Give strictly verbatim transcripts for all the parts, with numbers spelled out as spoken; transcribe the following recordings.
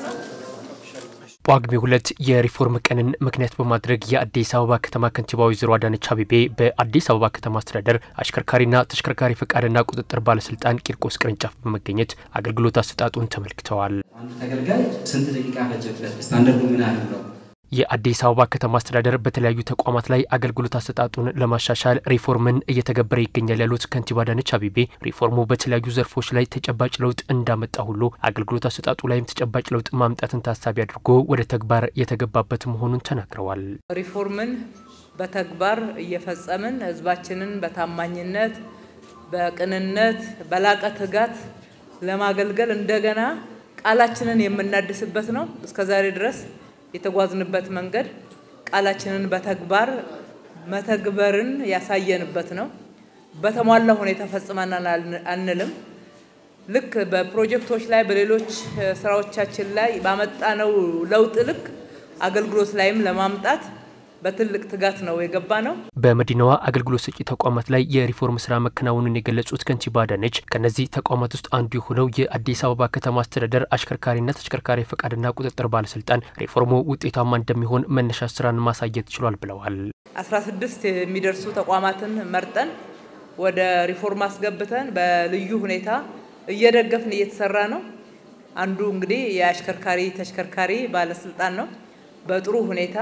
ጳጉሜ ሁለት የሪፎርም ቀንን ምክንያት በማድረግ የአዲስ አበባ ከተማ ከንቲባ ወይዘሮ አዳነች አቤቤ በአዲስ አበባ ከተማ አስተዳደር አሽከርካሪና ተሽከርካሪ ፈቃድና ቁጥጥር ባለስልጣን ቂርቆስ ቅርንጫፍ በመገኘት አገልግሎት አሰጣጡን ተመልክተዋል። አንድ ተገልጋይ ስንት ደቂቃ ፈጀበት? ስታንዳርዱ ምን ያህል ነው? የአዲስ አበባ ከተማ አስተዳደር በተለያዩ ተቋማት ላይ አገልግሎት አሰጣጡን ለማሻሻል ሪፎርምን እየተገበረ ይገኛል ያሉት ከንቲባ አዳነች አቤቤ ሪፎርሙ በተለያዩ ዘርፎች ላይ ተጨባጭ ለውጥ እንዳመጣ ሁሉ አገልግሎት አሰጣጡ ላይም ተጨባጭ ለውጥ ማምጣትን ታሳቢ አድርጎ ወደ ተግባር የተገባበት መሆኑን ተናግረዋል። ሪፎርምን በተግባር እየፈጸምን ህዝባችንን በታማኝነት በቅንነት በላቀ ትጋት ለማገልገል እንደገና ቃላችንን የምናድስበት ነው። እስከዛሬ ድረስ የተጓዝንበት መንገድ ቃላችንን በተግባር መተግበርን ያሳየንበት ነው። በተሟላ ሁኔታ ፈጽመናል አንልም። ልክ በፕሮጀክቶች ላይ በሌሎች ስራዎቻችን ላይ ባመጣነው ለውጥ ልክ አገልግሎት ላይም ለማምጣት በትልቅ ትጋት ነው የገባነው። በመዲናዋ አገልግሎት ሰጪ ተቋማት ላይ የሪፎርም ስራ መከናወኑን የገለጹት ከንቲባ አዳነች ከነዚህ ተቋማት ውስጥ አንዱ የሆነው የአዲስ አበባ ከተማ አስተዳደር አሽከርካሪና ተሽከርካሪ ፈቃድና ቁጥጥር ባለስልጣን ሪፎርሙ ውጤታማ እንደሚሆን መነሻ ስራን ማሳየት ችሏል ብለዋል። አስራ ስድስት የሚደርሱ ተቋማትን መርጠን ወደ ሪፎርም አስገብተን በልዩ ሁኔታ እየደገፍን እየተሰራ ነው። አንዱ እንግዲህ የአሽከርካሪ ተሽከርካሪ ባለስልጣን ነው። በጥሩ ሁኔታ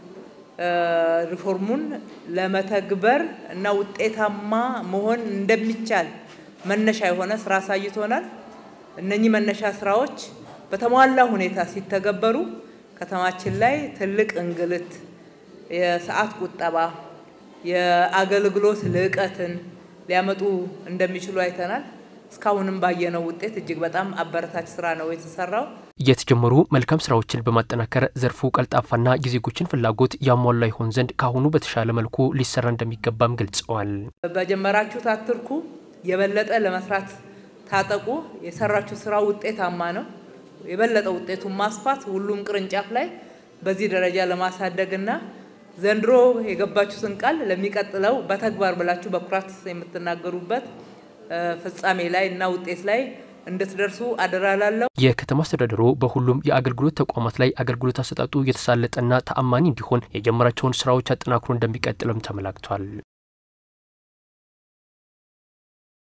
ሪፎርሙን ለመተግበር እና ውጤታማ መሆን እንደሚቻል መነሻ የሆነ ስራ ሳይቶናል። እነኚህ መነሻ ስራዎች በተሟላ ሁኔታ ሲተገበሩ ከተማችን ላይ ትልቅ እንግልት፣ የሰዓት ቁጠባ፣ የአገልግሎት ልዕቀትን ሊያመጡ እንደሚችሉ አይተናል። እስካሁንም ባየነው ውጤት እጅግ በጣም አበረታች ስራ ነው የተሰራው። የተጀመሩ መልካም ስራዎችን በማጠናከር ዘርፉ ቀልጣፋና የዜጎችን ፍላጎት ያሟላ ይሆን ዘንድ ካሁኑ በተሻለ መልኩ ሊሰራ እንደሚገባም ገልጸዋል። በጀመራችሁት አትርኩ፣ የበለጠ ለመስራት ታጠቁ። የሰራችሁ ስራ ውጤታማ ነው። የበለጠ ውጤቱን ማስፋት ሁሉም ቅርንጫፍ ላይ በዚህ ደረጃ ለማሳደግና ዘንድሮ የገባችሁትን ቃል ለሚቀጥለው በተግባር ብላችሁ በኩራት የምትናገሩበት ፍጻሜ ላይ እና ውጤት ላይ እንድትደርሱ አደራላለሁ። የከተማ አስተዳደሩ በሁሉም የአገልግሎት ተቋማት ላይ አገልግሎት አሰጣጡ የተሳለጠና ተአማኒ እንዲሆን የጀመራቸውን ስራዎች አጠናክሮ እንደሚቀጥልም ተመላክቷል።